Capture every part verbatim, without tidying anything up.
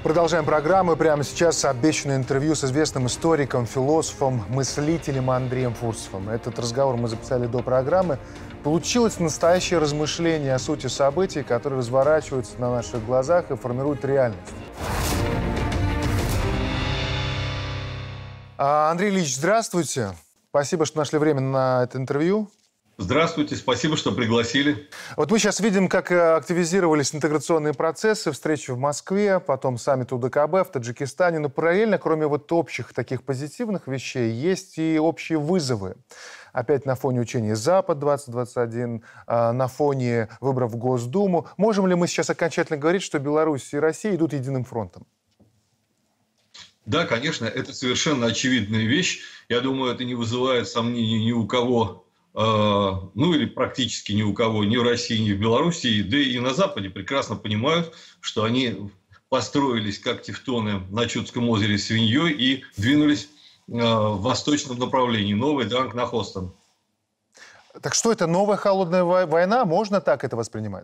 Продолжаем программу. Прямо сейчас обещанное интервью с известным историком, философом, мыслителем Андреем Фурсовым. Этот разговор мы записали до программы. Получилось настоящее размышление о сути событий, которые разворачиваются на наших глазах и формируют реальность. Андрей Ильич, здравствуйте. Спасибо, что нашли время на это интервью. Здравствуйте, спасибо, что пригласили. Вот мы сейчас видим, как активизировались интеграционные процессы, встречи в Москве, потом саммит УДКБ в Таджикистане. Но параллельно, кроме вот общих таких позитивных вещей, есть и общие вызовы. Опять на фоне учения «Запад-двадцать двадцать один», на фоне выборов в Госдуму. Можем ли мы сейчас окончательно говорить, что Беларусь и Россия идут единым фронтом? Да, конечно, это совершенно очевидная вещь. Я думаю, это не вызывает сомнений ни у кого, ну или практически ни у кого, ни в России, ни в Белоруссии, да и на Западе прекрасно понимают, что они построились как тевтоны на Чудском озере свиньей и двинулись в восточном направлении, Новый Дранг на Хостон. Так что это, новая холодная война? Можно так это воспринимать?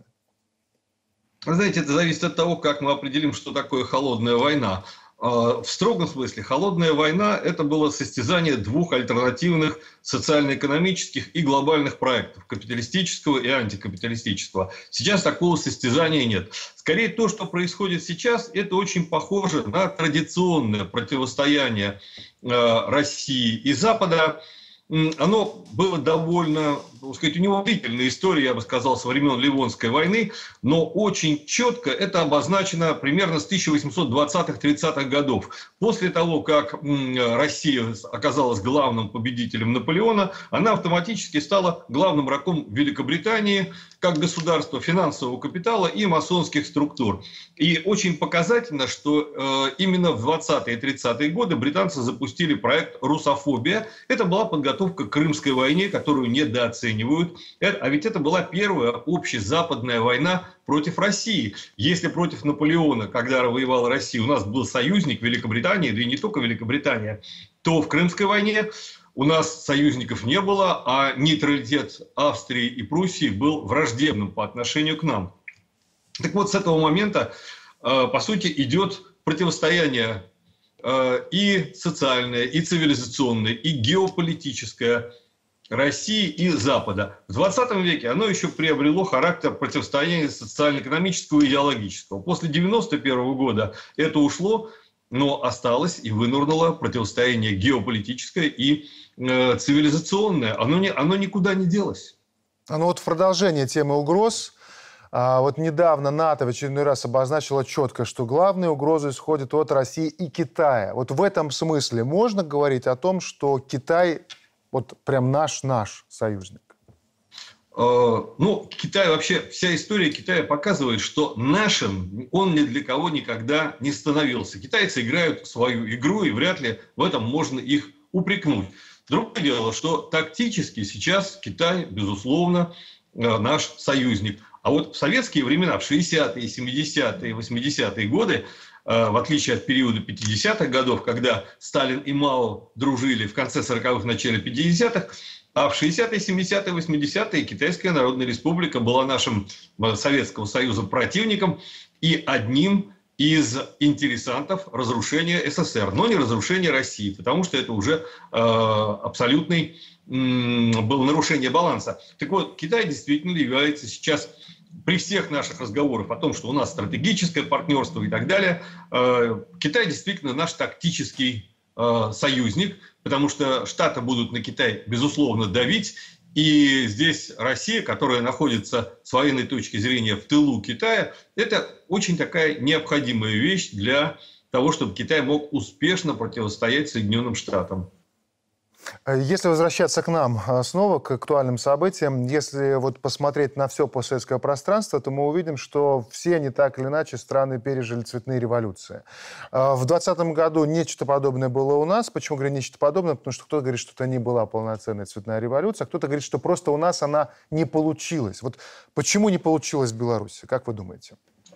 Вы знаете, это зависит от того, как мы определим, что такое холодная война. В строгом смысле холодная война – это было состязание двух альтернативных социально-экономических и глобальных проектов – капиталистического и антикапиталистического. Сейчас такого состязания нет. Скорее, то, что происходит сейчас, это очень похоже на традиционное противостояние России и Запада. Оно было довольно, так сказать, у него длительная история, я бы сказал, со времен Ливонской войны, но очень четко это обозначено примерно с тысяча восемьсот двадцатых-тридцатых годов. После того, как Россия оказалась главным победителем Наполеона, она автоматически стала главным врагом Великобритании как государства финансового капитала и масонских структур. И очень показательно, что именно в двадцатые и тридцатые годы британцы запустили проект «Русофобия». Это была подготовка к Крымской войне, которую недооценивают. А ведь это была первая общезападная война против России. Если против Наполеона, когда воевала Россия, у нас был союзник Великобритании, да и не только Великобритания, то в Крымской войне у нас союзников не было, а нейтралитет Австрии и Пруссии был враждебным по отношению к нам. Так вот, с этого момента, по сути, идет противостояние и социальное, и цивилизационное, и геополитическое России и Запада. В двадцатом веке оно еще приобрело характер противостояния социально-экономического и идеологического. После девяносто первого года это ушло, но осталось и вынурнуло противостояние геополитическое и э, цивилизационное. Оно, не, оно никуда не делось. Ну вот в продолжение темы угроз. А вот недавно НАТО в очередной раз обозначило четко, что главные угрозы исходят от России и Китая. Вот в этом смысле можно говорить о том, что Китай вот прям наш-наш союзник? Ну, Китай вообще, вся история Китая показывает, что нашим он ни для кого никогда не становился. Китайцы играют свою игру, и вряд ли в этом можно их упрекнуть. Другое дело, что тактически сейчас Китай, безусловно, наш союзник. А вот в советские времена, в шестидесятые, семидесятые, восьмидесятые годы, в отличие от периода пятидесятых годов, когда Сталин и Мао дружили в конце сороковых, начале пятидесятых, а в шестидесятые, семидесятые, восьмидесятые Китайская Народная Республика была нашим Советского Союза противником и одним из интересантов разрушения СССР, но не разрушения России, потому что это уже э, абсолютный э, было нарушение баланса. Так вот, Китай действительно является сейчас, при всех наших разговорах о том, что у нас стратегическое партнерство и так далее, э, Китай действительно наш тактический э, союзник, потому что Штаты будут на Китай, безусловно, давить. И здесь Россия, которая находится с военной точки зрения в тылу Китая, это очень такая необходимая вещь для того, чтобы Китай мог успешно противостоять Соединенным Штатам. Если возвращаться к нам снова, к актуальным событиям, если вот посмотреть на все постсоветское пространство, то мы увидим, что все не так или иначе страны пережили цветные революции. В двадцатом году нечто подобное было у нас. Почему говорю нечто подобное? Потому что кто-то говорит, что это не была полноценная цветная революция, а кто-то говорит, что просто у нас она не получилась. Вот почему не получилась в Беларуси? Как вы думаете?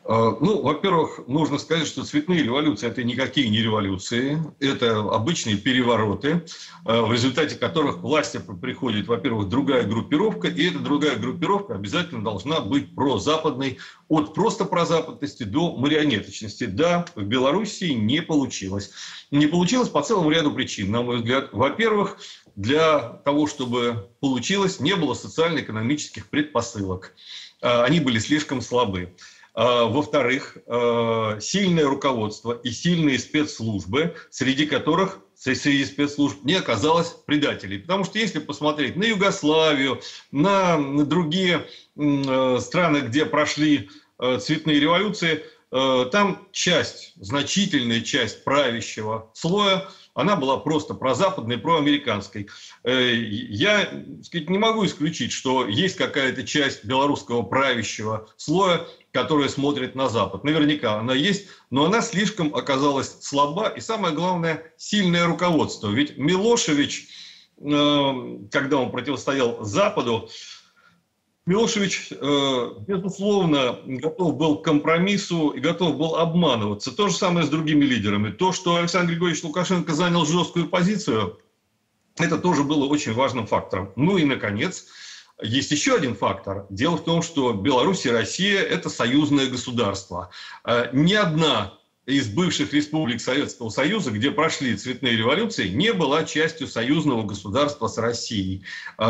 Ну, во-первых, нужно сказать, что цветные революции – это никакие не революции, это обычные перевороты, в результате которых к власти приходит, во-первых, другая группировка, и эта другая группировка обязательно должна быть прозападной, от просто прозападности до марионеточности. Да, в Белоруссии не получилось. Не получилось по целому ряду причин, на мой взгляд. Во-первых, для того, чтобы получилось, не было социально-экономических предпосылок. Они были слишком слабы. Во-вторых, сильное руководство и сильные спецслужбы, среди которых, среди спецслужб не оказалось предателей. Потому что если посмотреть на Югославию, на другие страны, где прошли цветные революции, там часть, значительная часть правящего слоя, она была просто прозападной, проамериканской. Я, так сказать, не могу исключить, что есть какая-то часть белорусского правящего слоя, которая смотрит на Запад. Наверняка она есть, но она слишком оказалась слаба. И самое главное, сильное руководство. Ведь Милошевич, когда он противостоял Западу, Милошевич, безусловно, готов был к компромиссу и готов был обманываться. То же самое с другими лидерами. То, что Александр Григорьевич Лукашенко занял жесткую позицию, это тоже было очень важным фактором. Ну и, наконец, есть еще один фактор. Дело в том, что Беларусь и Россия – это союзное государство. Ни одна из бывших республик Советского Союза, где прошли цветные революции, не была частью союзного государства с Россией.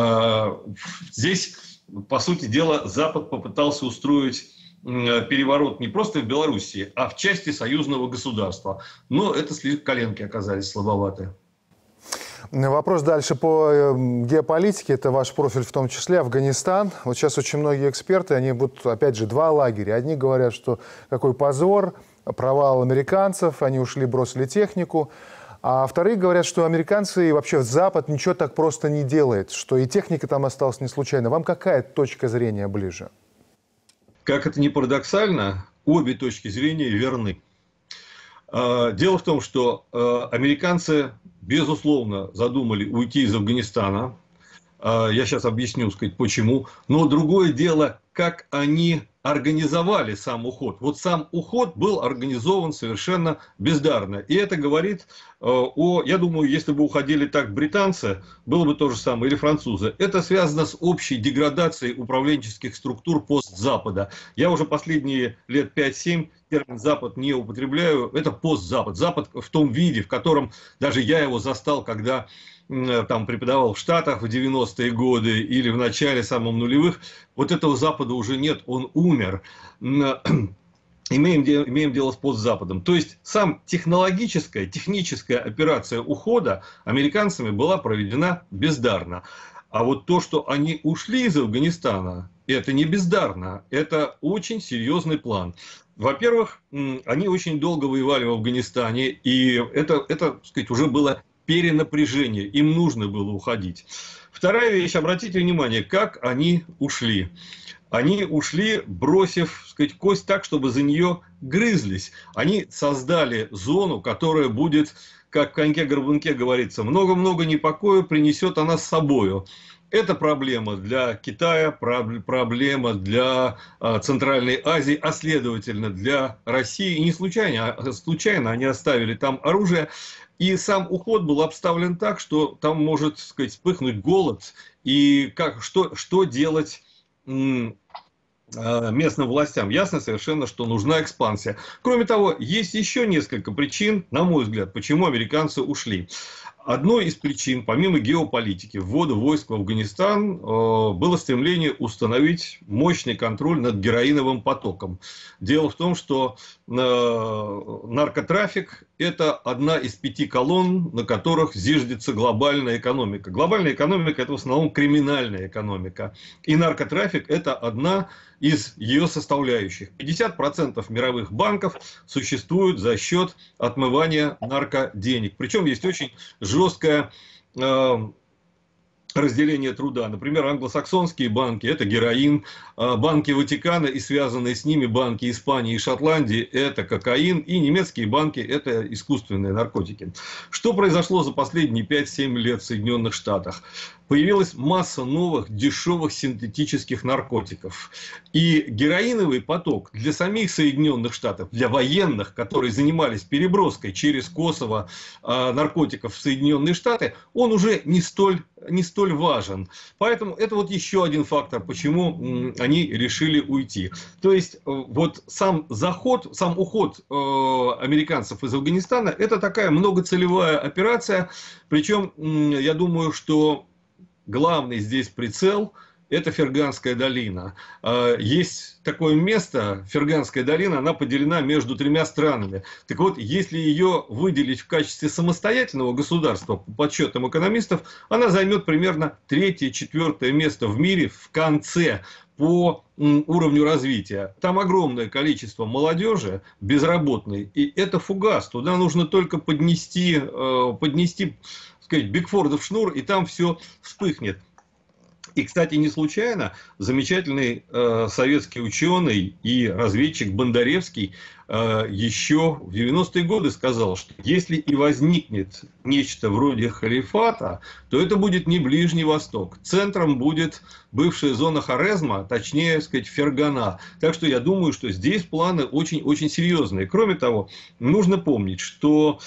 Здесь, по сути дела, Запад попытался устроить переворот не просто в Белоруссии, а в части союзного государства. Но это слишком коленки оказались слабоваты. Вопрос дальше по геополитике. Это ваш профиль в том числе. Афганистан. Вот сейчас очень многие эксперты, они будут, опять же, два лагеря. Одни говорят, что какой позор, провал американцев, они ушли, бросили технику. А вторые говорят, что американцы и вообще Запад ничего так просто не делает, что и техника там осталась не случайно. Вам какая точка зрения ближе? Как это ни парадоксально, обе точки зрения верны. Дело в том, что американцы, безусловно, задумали уйти из Афганистана. Я сейчас объясню, сказать, почему. Но другое дело, как они организовали сам уход. Вот сам уход был организован совершенно бездарно. И это говорит о... Я думаю, если бы уходили так британцы, было бы то же самое, или французы. Это связано с общей деградацией управленческих структур постзапада. Я уже последние лет пять-семь термин «Запад» не употребляю. Это постзапад. Запад в том виде, в котором даже я его застал, когда там преподавал в Штатах в девяностые годы или в начале самом нулевых. Вот этого Запада уже нет, он умер. Имеем, имеем дело с постзападом. То есть, сам технологическая, техническая операция ухода американцами была проведена бездарно. А вот то, что они ушли из Афганистана, это не бездарно, это очень серьезный план. Во-первых, они очень долго воевали в Афганистане, и это, это, так сказать, уже было перенапряжение, им нужно было уходить. Вторая вещь, обратите внимание, как они ушли. Они ушли, бросив, так сказать, кость так, чтобы за нее грызлись. Они создали зону, которая будет, как в коньке-горбунке говорится, много-много непокоя принесет она с собою. Это проблема для Китая, проблема для Центральной Азии, а следовательно для России. И не случайно, а случайно они оставили там оружие. И сам уход был обставлен так, что там может, так сказать, вспыхнуть голод. И как, что, что делать местным властям? Ясно совершенно, что нужна экспансия. Кроме того, есть еще несколько причин, на мой взгляд, почему американцы ушли. Одной из причин, помимо геополитики, ввода войск в Афганистан, было стремление установить мощный контроль над героиновым потоком. Дело в том, что наркотрафик – это одна из пяти колонн, на которых зиждется глобальная экономика. Глобальная экономика – это в основном криминальная экономика. И наркотрафик – это одна из ее составляющих. пятьдесят процентов мировых банков существуют за счет отмывания наркоденег. Причем есть очень жесткое э, разделение труда. Например, англосаксонские банки – это героин, банки Ватикана и связанные с ними банки Испании и Шотландии – это кокаин, и немецкие банки – это искусственные наркотики. Что произошло за последние пять-семь лет в Соединенных Штатах? появилась масса новых дешевых синтетических наркотиков. И героиновый поток для самих Соединенных Штатов, для военных, которые занимались переброской через Косово э, наркотиков в Соединенные Штаты, он уже не столь, не столь важен. Поэтому это вот еще один фактор, почему м, они решили уйти. То есть э, вот сам заход, сам уход э, американцев из Афганистана, это такая многоцелевая операция. Причем м, я думаю, что главный здесь прицел – это Ферганская долина. Есть такое место, Ферганская долина, она поделена между тремя странами. Так вот, если ее выделить в качестве самостоятельного государства, по подсчетам экономистов, она займет примерно третье-четвертое место в мире в конце по уровню развития. Там огромное количество молодежи безработной, и это фугас. Туда нужно только поднести, поднести сказать, Бигфордов шнур, и там все вспыхнет. И, кстати, не случайно замечательный э, советский ученый и разведчик Бондаревский э, еще в девяностые годы сказал, что если и возникнет нечто вроде халифата, то это будет не Ближний Восток. Центром будет бывшая зона Хорезма, точнее сказать, Фергана. Так что я думаю, что здесь планы очень-очень серьезные. Кроме того, нужно помнить, что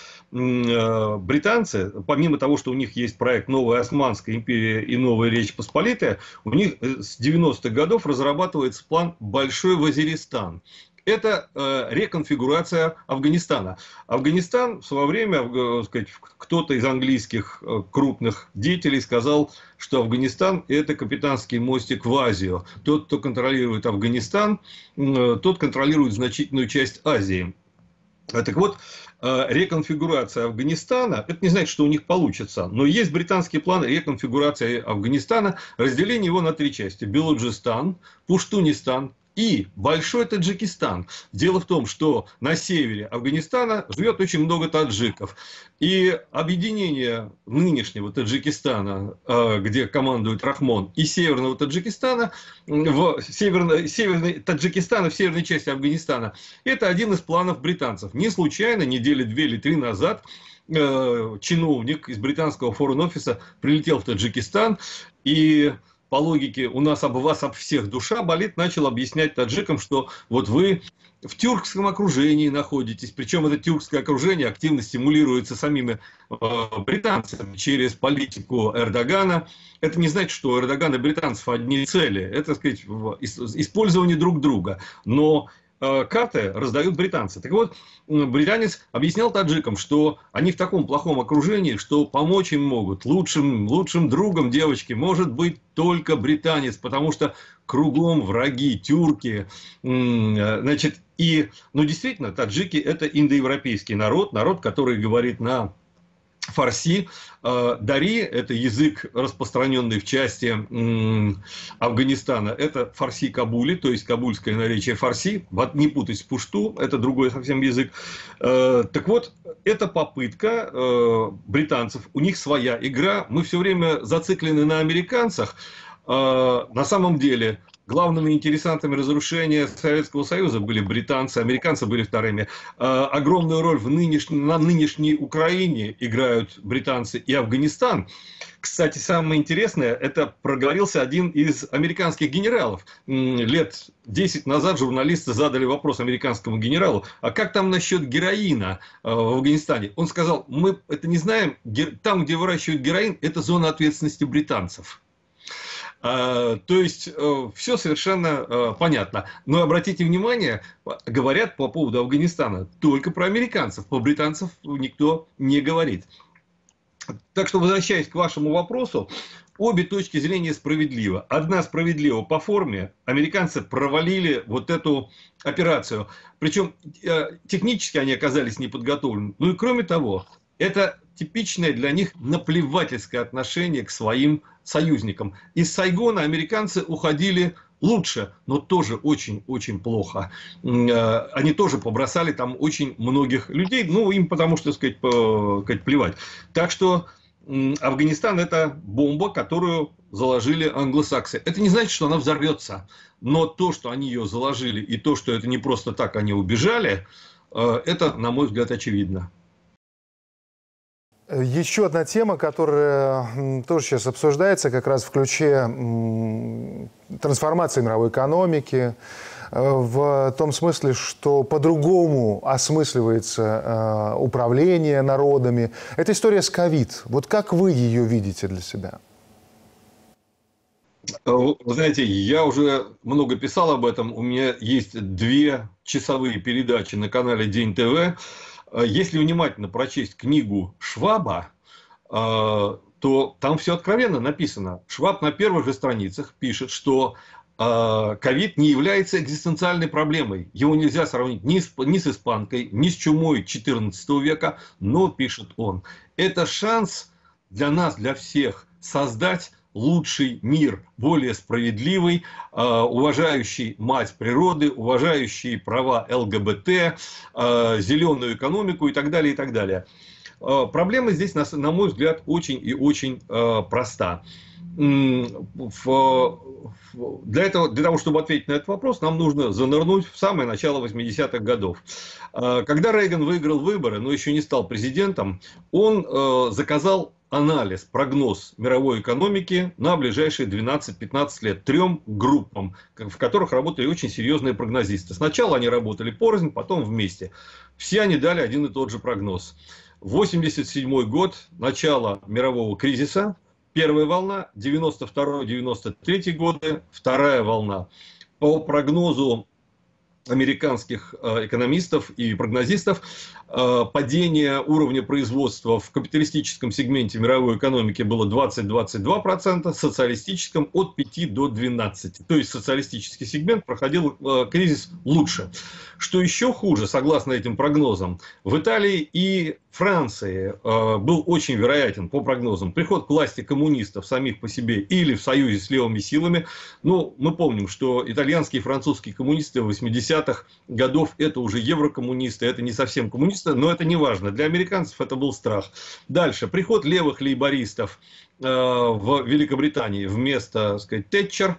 британцы, помимо того, что у них есть проект «Новая Османская империя» и «Новая Речь Посполитая», у них с девяностых годов разрабатывается план «Большой Вазиристан». Это э, реконфигурация Афганистана. Афганистан в свое время, э, сказать, кто-то из английских э, крупных деятелей сказал, что Афганистан – это капитанский мостик в Азию. Тот, кто контролирует Афганистан, э, тот контролирует значительную часть Азии. Так вот, реконфигурация Афганистана, это не значит, что у них получится, но есть британский план реконфигурации Афганистана, разделение его на три части: Белуджистан, Пуштунистан и Большой Таджикистан. Дело в том, что на севере Афганистана живет очень много таджиков. И объединение нынешнего Таджикистана, где командует Рахмон, и северного Таджикистана, в северной, северной, Таджикистана в северной части Афганистана, это один из планов британцев. Не случайно, недели две или три назад, чиновник из британского форен-офиса прилетел в Таджикистан и... по логике «у нас об вас, об всех душа болит», начал объяснять таджикам, что вот вы в тюркском окружении находитесь. Причем это тюркское окружение активно стимулируется самими э, британцами через политику Эрдогана. Это не значит, что у Эрдогана и британцев одни цели. Это, так сказать, использование друг друга. Но карты раздают британцы. Так вот, британец объяснял таджикам, что они в таком плохом окружении, что помочь им могут. Лучшим, лучшим другом девочки может быть только британец, потому что кругом враги, тюрки. Значит, и, ну, действительно, таджики – это индоевропейский народ, народ, который говорит на фарси. Дари – это язык, распространенный в части Афганистана. Это фарси Кабули, то есть кабульское наречие фарси. Не путать с пушту, это другой совсем язык. Так вот, это попытка британцев, у них своя игра. Мы все время зациклены на американцах. На самом деле... главными интересантами разрушения Советского Союза были британцы, американцы были вторыми. Огромную роль в нынешней, на нынешней Украине играют британцы и Афганистан. Кстати, самое интересное, это проговорился один из американских генералов. Лет десять назад журналисты задали вопрос американскому генералу: а как там насчет героина в Афганистане? Он сказал: мы это не знаем, там, где выращивают героин, это зона ответственности британцев. То есть, все совершенно понятно. Но обратите внимание, говорят по поводу Афганистана только про американцев, про британцев никто не говорит. Так что, возвращаясь к вашему вопросу, обе точки зрения справедливы. Одна справедлива по форме. Американцы провалили вот эту операцию. Причем технически они оказались неподготовлены. Ну и кроме того, это типичное для них наплевательское отношение к своим союзникам. Из Сайгона американцы уходили лучше, но тоже очень-очень плохо. Они тоже побросали там очень многих людей, ну, им потому что, так сказать, по, сказать, плевать. Так что Афганистан – это бомба, которую заложили англосаксы. Это не значит, что она взорвется, но то, что они ее заложили, и то, что это не просто так они убежали, это, на мой взгляд, очевидно. Еще одна тема, которая тоже сейчас обсуждается, как раз в ключе трансформации мировой экономики, в том смысле, что по-другому осмысливается управление народами. Это история с ковид. Вот как вы ее видите для себя? Вы знаете, я уже много писал об этом. У меня есть две часовые передачи на канале День ТВ. Если внимательно прочесть книгу Шваба, то там все откровенно написано. Шваб на первых же страницах пишет, что ковид не является экзистенциальной проблемой. Его нельзя сравнить ни с, ни с испанкой, ни с чумой четырнадцатого века. Но, пишет он, это шанс для нас, для всех, создать лучший мир, более справедливый, уважающий мать природы, уважающий права ЛГБТ, зеленую экономику и так далее, и так далее. Проблема здесь, на мой взгляд, очень и очень проста. Для этого, для того, чтобы ответить на этот вопрос, нам нужно занырнуть в самое начало восьмидесятых годов. Когда Рейган выиграл выборы, но еще не стал президентом, он заказал анализ, прогноз мировой экономики на ближайшие двенадцать-пятнадцать лет трем группам, в которых работали очень серьезные прогнозисты. Сначала они работали порознь, потом вместе. Все они дали один и тот же прогноз. восемьдесят седьмой год, начало мирового кризиса, первая волна, девяносто второй — девяносто третий годы, вторая волна. По прогнозу американских экономистов и прогнозистов, падение уровня производства в капиталистическом сегменте мировой экономики было двадцать — двадцать два процента, в социалистическом от пяти до двенадцати. То есть социалистический сегмент проходил кризис лучше. Что еще хуже, согласно этим прогнозам, в Италии и Франции был очень вероятен, по прогнозам, приход к власти коммунистов самих по себе или в союзе с левыми силами. Ну, мы помним, что итальянские и французские коммунисты в восьмидесятых годов это уже еврокоммунисты, это не совсем коммунисты, но это не важно. Для американцев это был страх. Дальше, приход левых лейбористов в Великобритании вместо, так сказать, Тэтчер.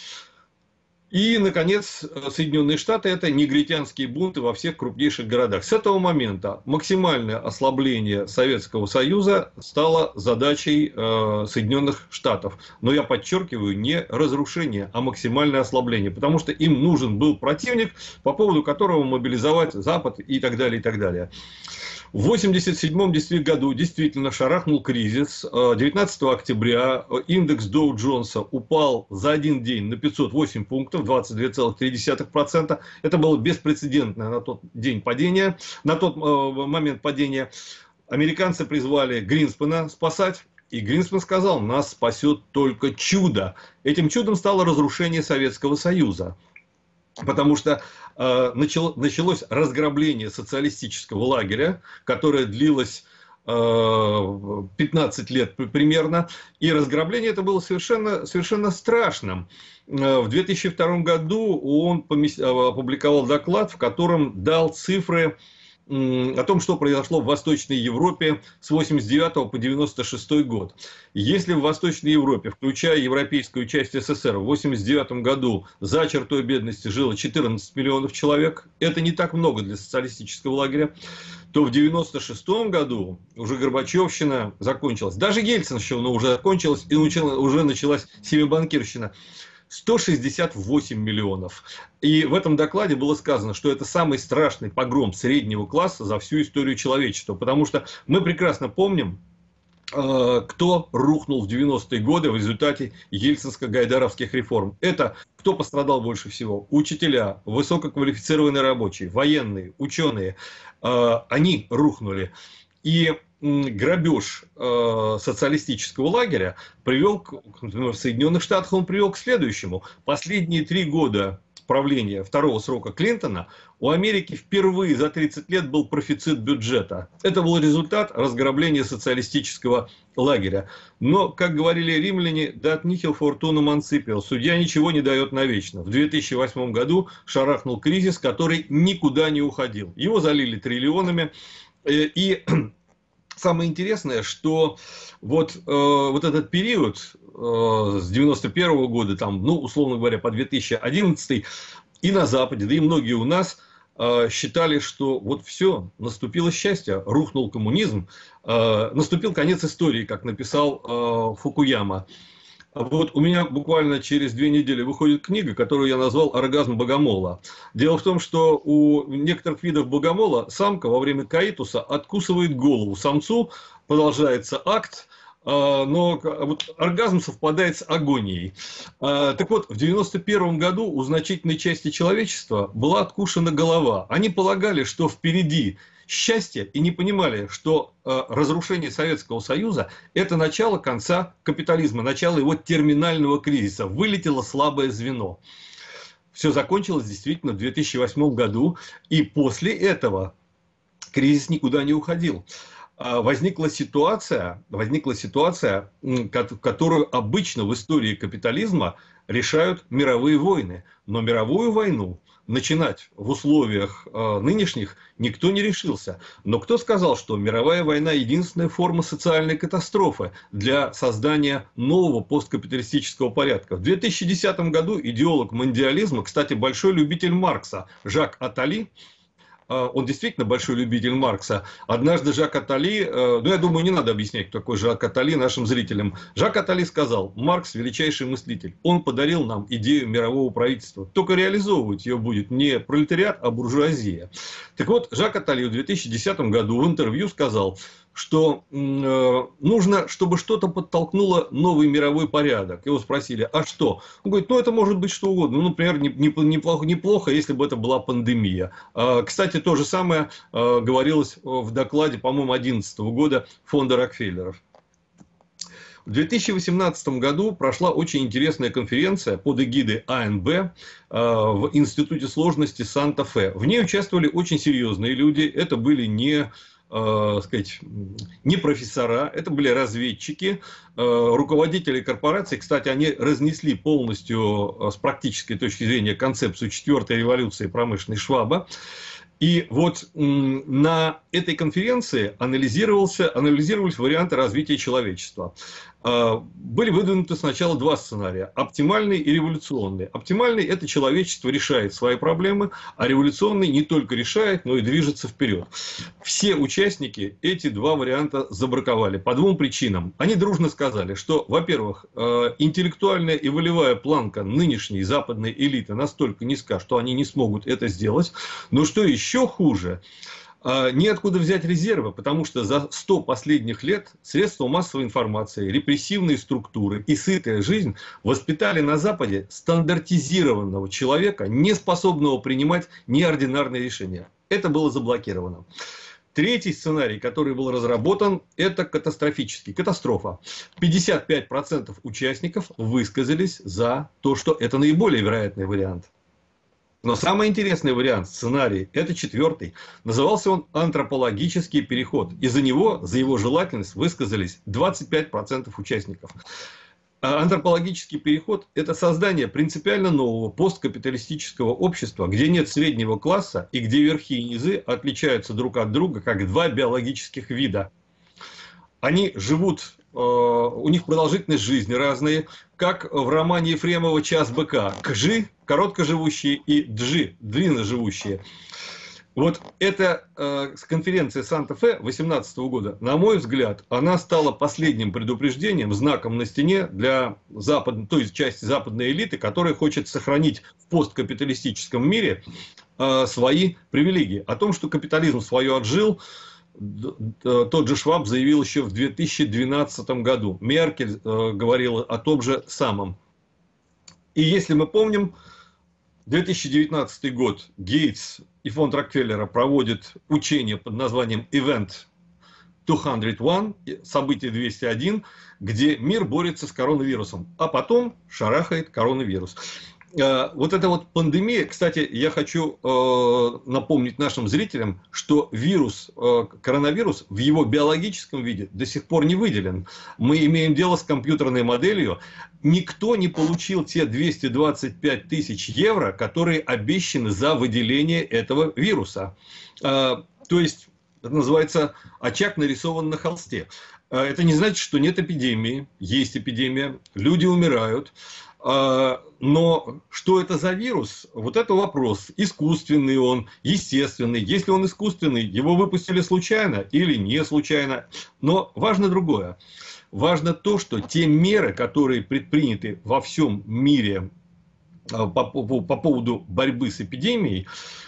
И, наконец, Соединенные Штаты – это негритянские бунты во всех крупнейших городах. С этого момента максимальное ослабление Советского Союза стало задачей э, Соединенных Штатов. Но я подчеркиваю, не разрушение, а максимальное ослабление. Потому что им нужен был противник, по поводу которого мобилизовать Запад и так далее, и так далее. В восемьдесят седьмом году действительно шарахнул кризис. девятнадцатого октября индекс Доу Джонса упал за один день на пятьсот восемь пунктов, двадцать две целых три десятых процента. Это было беспрецедентное на тот день падение, на тот момент падения. Американцы призвали Гринспена спасать. И Гринспен сказал, нас спасет только чудо. Этим чудом стало разрушение Советского Союза. Потому что э, начало, началось разграбление социалистического лагеря, которое длилось э, пятнадцать лет примерно. И разграбление это было совершенно, совершенно страшным. Э, в две тысячи втором году он помест... опубликовал доклад, в котором дал цифры о том, что произошло в Восточной Европе с восемьдесят девятого по девяносто шестой год. Если в Восточной Европе, включая европейскую часть СССР, в восемьдесят девятом году за чертой бедности жило четырнадцать миллионов человек, это не так много для социалистического лагеря, то в девяносто шестом году уже Горбачевщина закончилась. Даже Ельцинщина уже закончилась и уже началась семибанкирщина. сто шестьдесят восемь миллионов. И в этом докладе было сказано, что это самый страшный погром среднего класса за всю историю человечества. Потому что мы прекрасно помним, кто рухнул в девяностые годы в результате ельцинско-гайдаровских реформ. Это кто пострадал больше всего? Учителя, высококвалифицированные рабочие, военные, ученые. Они рухнули. И грабеж э, социалистического лагеря привел, к, в Соединенных Штатах он привел к следующему. Последние три года правления второго срока Клинтона у Америки впервые за тридцать лет был профицит бюджета. Это был результат разграбления социалистического лагеря. Но, как говорили римляне, dat nihil fortunam ancipio, судья ничего не дает навечно. В две тысячи восьмом году шарахнул кризис, который никуда не уходил. Его залили триллионами. И самое интересное, что вот, э, вот этот период э, с девяносто первого года, там, ну, условно говоря, по две тысячи одиннадцатый, и на Западе, да и многие у нас, э, считали, что вот все, наступило счастье, рухнул коммунизм, э, наступил конец истории, как написал э, Фукуяма. Вот у меня буквально через две недели выходит книга, которую я назвал «Оргазм богомола». Дело в том, что у некоторых видов богомола самка во время каитуса откусывает голову самцу, продолжается акт, но вот оргазм совпадает с агонией. Так вот, в девяносто первом году у значительной части человечества была откушена голова. Они полагали, что впереди счастье, и не понимали, что разрушение Советского Союза – это начало конца капитализма, начало его терминального кризиса. Вылетело слабое звено. Все закончилось действительно в две тысячи восьмом году, и после этого кризис никуда не уходил. Возникла ситуация, возникла ситуация, которую обычно в истории капитализма решают мировые войны. Но мировую войну начинать в условиях э, нынешних никто не решился. Но кто сказал, что мировая война – единственная форма социальной катастрофы для создания нового посткапиталистического порядка? В две тысячи десятом году идеолог мондиализма, кстати, большой любитель Маркса, Жак Аттали, он действительно большой любитель Маркса. Однажды Жак Аттали, ну я думаю, не надо объяснять, кто такой Жак Аттали нашим зрителям. Жак Аттали сказал: Маркс величайший мыслитель. Он подарил нам идею мирового правительства. Только реализовывать ее будет не пролетариат, а буржуазия. Так вот, Жак Аттали в две тысячи десятом году в интервью сказал, что э, нужно, чтобы что-то подтолкнуло новый мировой порядок. Его спросили: а что? Он говорит: ну это может быть что угодно. Ну, например, не, не, неплохо, неплохо, если бы это была пандемия. Э, кстати, то же самое э, говорилось в докладе, по-моему, две тысячи одиннадцатого года фонда Рокфеллеров. В две тысячи восемнадцатом году прошла очень интересная конференция под эгидой А Н Б э, в Институте сложности Санта-Фе. В ней участвовали очень серьезные люди. Это были не... Э, сказать, не профессора, это были разведчики, э, руководители корпораций. Кстати, они разнесли полностью э, с практической точки зрения концепцию четвертой революции промышленной Шваба. И вот на этой конференции анализировался, анализировались варианты развития человечества. Были выдвинуты сначала два сценария – оптимальный и революционный. Оптимальный – это человечество решает свои проблемы, а революционный не только решает, но и движется вперед. Все участники эти два варианта забраковали по двум причинам. Они дружно сказали, что, во-первых, интеллектуальная и волевая планка нынешней западной элиты настолько низка, что они не смогут это сделать. Но что еще хуже – неоткуда взять резервы, потому что за сто последних лет средства массовой информации, репрессивные структуры и сытая жизнь воспитали на Западе стандартизированного человека, не способного принимать неординарные решения. Это было заблокировано. Третий сценарий, который был разработан, это катастрофический, катастрофа. пятьдесят пять процентов участников высказались за то, что это наиболее вероятный вариант. Но самый интересный вариант, сценарий, это четвертый. Назывался он «Антропологический переход». И за него, за его желательность высказались двадцать пять процентов участников. А антропологический переход – это создание принципиально нового посткапиталистического общества, где нет среднего класса и где верхи и низы отличаются друг от друга, как два биологических вида. Они живут, э, у них продолжительность жизни разные, как в романе Ефремова «Час быка». Кжи – короткоживущие, и джи – длинноживущие. Вот эта э, конференция Санта-Фе две тысячи восемнадцатого года, на мой взгляд, она стала последним предупреждением, знаком на стене для запад, той части западной элиты, которая хочет сохранить в посткапиталистическом мире э, свои привилегии. О том, что капитализм свое отжил, тот же Шваб заявил еще в две тысячи двенадцатом году. Меркель э, говорила о том же самом. И если мы помним, две тысячи девятнадцатый год, Гейтс и фонд Рокфеллера проводят учение под названием Event двести один, событие двести один, где мир борется с коронавирусом, а потом шарахает коронавирус. Вот эта вот пандемия, кстати, я хочу э, напомнить нашим зрителям, что вирус, э, коронавирус в его биологическом виде до сих пор не выделен. Мы имеем дело с компьютерной моделью. Никто не получил те двести двадцать пять тысяч евро, которые обещаны за выделение этого вируса. Э, то есть, это называется очаг нарисован на холсте. Это не значит, что нет эпидемии. Есть эпидемия, люди умирают. Но что это за вирус? Вот это вопрос. Искусственный он, естественный. Если он искусственный, его выпустили случайно или не случайно. Но важно другое. Важно то, что те меры, которые предприняты во всем мире по, по, по поводу борьбы с эпидемией,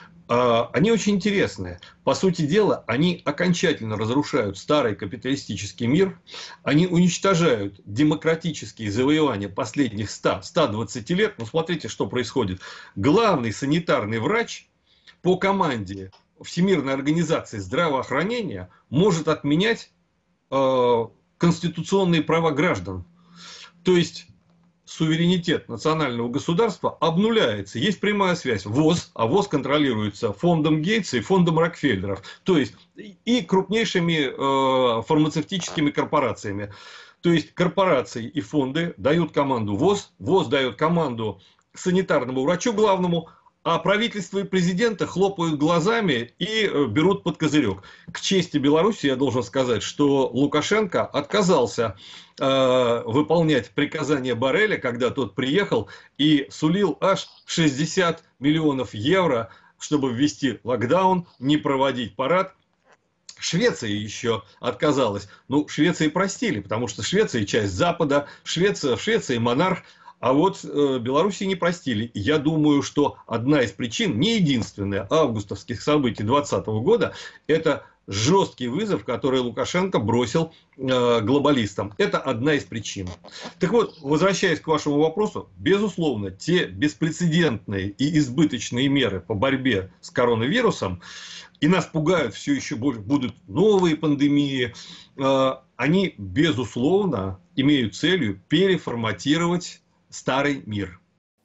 они очень интересные. По сути дела, они окончательно разрушают старый капиталистический мир, они уничтожают демократические завоевания последних ста — ста двадцати лет. Ну, смотрите, что происходит. Главный санитарный врач по команде Всемирной организации здравоохранения может отменять э, конституционные права граждан. То есть суверенитет национального государства обнуляется. Есть прямая связь. ВОЗ, а ВОЗ контролируется фондом Гейтса и фондом Рокфеллеров. То есть и крупнейшими э, фармацевтическими корпорациями. То есть корпорации и фонды дают команду ВОЗ, ВОЗ дает команду санитарному врачу главному, а правительство и президенты хлопают глазами и берут под козырек. К чести Беларуси я должен сказать, что Лукашенко отказался э, выполнять приказания Борреля, когда тот приехал и сулил аж шестьдесят миллионов евро, чтобы ввести локдаун, не проводить парад. Швеция еще отказалась. Ну, Швеции простили, потому что Швеция часть Запада, Швеция, в Швеции монарх. А вот э, Беларуси не простили. И я думаю, что одна из причин, не единственная, августовских событий двадцатого года, это жесткий вызов, который Лукашенко бросил э, глобалистам. Это одна из причин. Так вот, возвращаясь к вашему вопросу, безусловно, те беспрецедентные и избыточные меры по борьбе с коронавирусом, и нас пугают все еще больше, будут новые пандемии, э, они, безусловно, имеют целью переформатировать старый мир.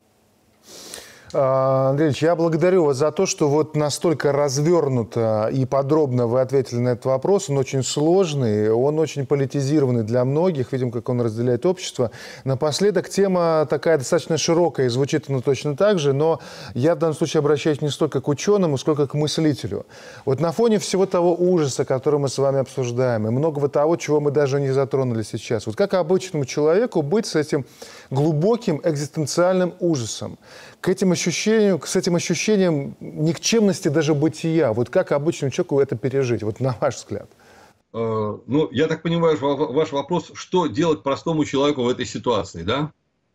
Андрей Ильич, я благодарю вас за то, что вот настолько развернуто и подробно вы ответили на этот вопрос. Он очень сложный, он очень политизированный для многих. Видим, как он разделяет общество. Напоследок, тема такая достаточно широкая, и звучит она точно так же, но я в данном случае обращаюсь не столько к ученому, сколько к мыслителю. Вот на фоне всего того ужаса, который мы с вами обсуждаем, и многого того, чего мы даже не затронули сейчас, вот как обычному человеку быть с этим глубоким экзистенциальным ужасом, к этим ощущениям, с этим ощущением никчемности даже бытия, вот как обычному человеку это пережить, вот на ваш взгляд? Ну, я так понимаю, ваш вопрос, что делать простому человеку в этой ситуации, да?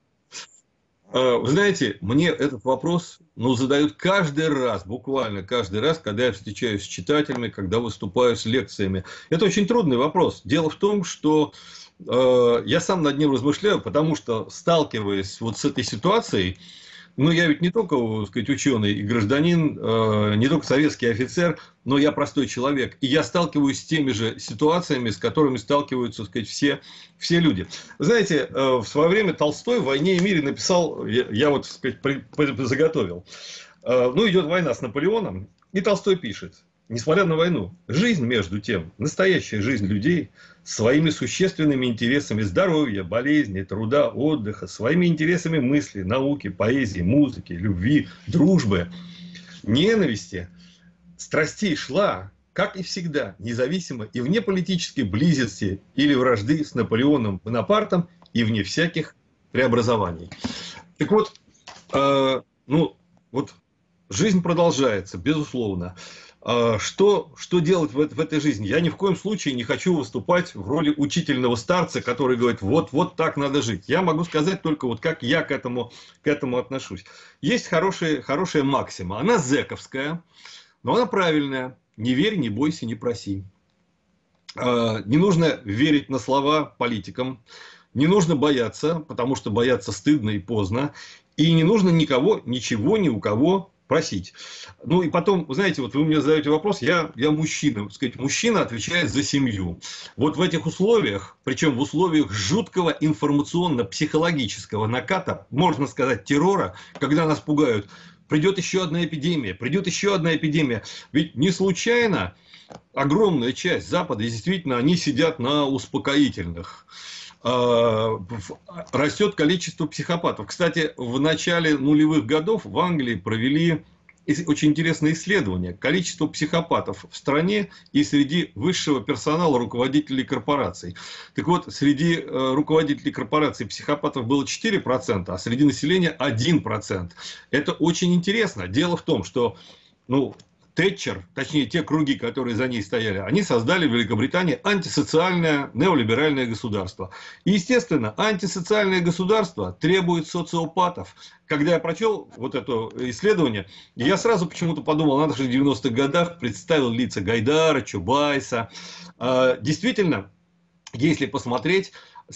Вы знаете, мне этот вопрос, ну, задают каждый раз, буквально каждый раз, когда я встречаюсь с читателями, когда выступаю с лекциями. Это очень трудный вопрос. Дело в том, что э, я сам над ним размышляю, потому что, сталкиваясь вот с этой ситуацией, ну, я ведь не только, так сказать, ученый и гражданин, э, не только советский офицер, но я простой человек. И я сталкиваюсь с теми же ситуациями, с которыми сталкиваются, так сказать, все, все люди. Вы знаете, э, в свое время Толстой в «Войне и мире» написал, я, я вот, так сказать, при, при, заготовил. Э, ну, идет война с Наполеоном, и Толстой пишет: несмотря на войну, жизнь, между тем, настоящая жизнь людей, своими существенными интересами здоровья, болезни, труда, отдыха, своими интересами мысли, науки, поэзии, музыки, любви, дружбы, ненависти, страстей шла, как и всегда, независимо и вне политической близости или вражды с Наполеоном Бонапартом и вне всяких преобразований. Так вот, э, ну, вот жизнь продолжается, безусловно. Что, что делать в, в этой жизни? Я ни в коем случае не хочу выступать в роли учительного старца, который говорит, вот, вот так надо жить. Я могу сказать только, вот как я к этому, к этому отношусь. Есть хорошая, хорошая максима. Она зэковская, но она правильная. Не верь, не бойся, не проси. Не нужно верить на слова политикам. Не нужно бояться, потому что бояться стыдно и поздно. И не нужно никого, ничего, ни у кого просить. Ну и потом, вы знаете, вот вы мне задаете вопрос, я, я мужчина, так сказать, мужчина отвечает за семью. Вот в этих условиях, причем в условиях жуткого информационно-психологического наката, можно сказать, террора, когда нас пугают, придет еще одна эпидемия, придет еще одна эпидемия. Ведь не случайно огромная часть Запада, действительно, они сидят на успокоительных. Растет количество психопатов. Кстати, в начале нулевых годов в Англии провели очень интересное исследование. Количество психопатов в стране и среди высшего персонала руководителей корпораций. Так вот, среди э, руководителей корпораций психопатов было четыре процента, а среди населения один процент. Это очень интересно. Дело в том, что ну, Тэтчер, точнее те круги, которые за ней стояли, они создали в Великобритании антисоциальное неолиберальное государство. И, естественно, антисоциальное государство требует социопатов. Когда я прочел вот это исследование, я сразу почему-то подумал, надо же в девяностых годах представил лица Гайдара, Чубайса. Действительно, если посмотреть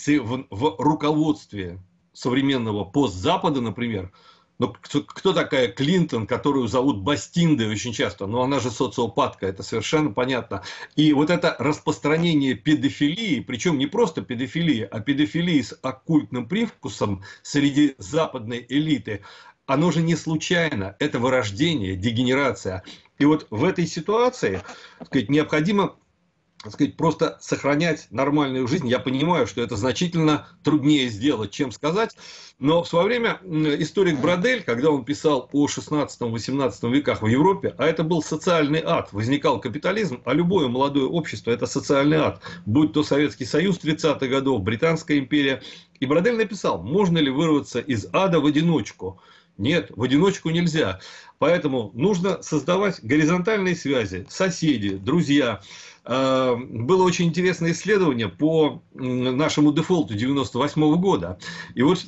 в руководстве современного постзапада, например, ну, кто, кто такая Клинтон, которую зовут Бастиндой очень часто? Ну, она же социопатка, это совершенно понятно. И вот это распространение педофилии, причем не просто педофилии, а педофилии с оккультным привкусом среди западной элиты, оно же не случайно. Это вырождение, дегенерация. И вот в этой ситуации, так сказать, необходимо... так сказать, просто сохранять нормальную жизнь. Я понимаю, что это значительно труднее сделать, чем сказать. Но в свое время историк Бродель, когда он писал о шестнадцатом-восемнадцатом веках в Европе, а это был социальный ад, возникал капитализм, а любое молодое общество – это социальный ад. Будь то Советский Союз тридцатых годов, Британская империя. И Бродель написал, можно ли вырваться из ада в одиночку. Нет, в одиночку нельзя. Поэтому нужно создавать горизонтальные связи, соседи, друзья. Было очень интересное исследование по нашему дефолту девяносто восьмого года. И вот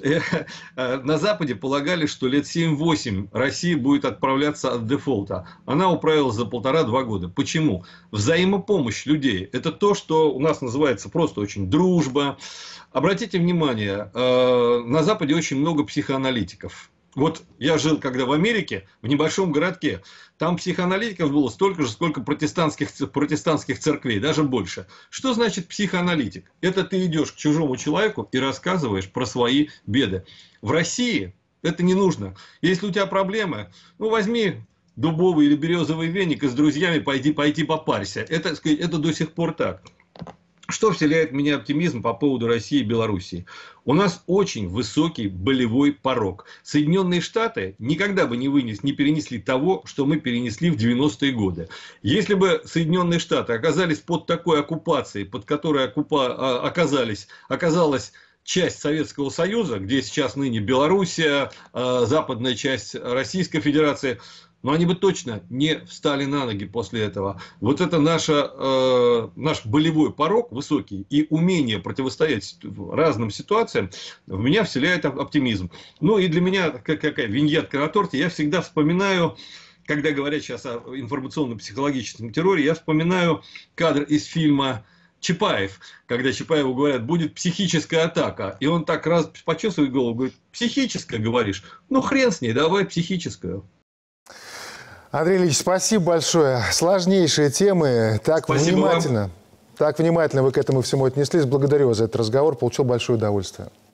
на Западе полагали, что лет семь-восемь Россия будет отправляться от дефолта. Она управилась за полтора-два года. Почему? Взаимопомощь людей. Это то, что у нас называется просто очень дружба. Обратите внимание, на Западе очень много психоаналитиков. Вот я жил когда в Америке, в небольшом городке, там психоаналитиков было столько же, сколько протестантских, протестантских церквей, даже больше. Что значит психоаналитик? Это ты идешь к чужому человеку и рассказываешь про свои беды. В России это не нужно. Если у тебя проблемы, ну возьми дубовый или березовый веник и с друзьями пойди, пойди попарься. Это, это до сих пор так. Что вселяет в меня оптимизм по поводу России и Белоруссии? У нас очень высокий болевой порог. Соединенные Штаты никогда бы не, вынес, не перенесли того, что мы перенесли в девяностые годы. Если бы Соединенные Штаты оказались под такой оккупацией, под которой оккупа... оказались, оказалась часть Советского Союза, где сейчас ныне Белоруссия, западная часть Российской Федерации, но они бы точно не встали на ноги после этого. Вот это наша, э, наш болевой порог высокий и умение противостоять разным ситуациям в меня вселяет оптимизм. Ну и для меня, как, какая виньетка на торте, я всегда вспоминаю, когда говорят сейчас о информационно-психологическом терроре, я вспоминаю кадр из фильма Чапаев, когда Чапаеву говорят, будет психическая атака. И он так раз почесывает голову, говорит, психическая, говоришь? Ну хрен с ней, давай психическую. Андрей Ильич, спасибо большое. Сложнейшие темы. Так спасибо внимательно, вам. так внимательно вы к этому всему отнеслись. Благодарю вас за этот разговор. Получил большое удовольствие.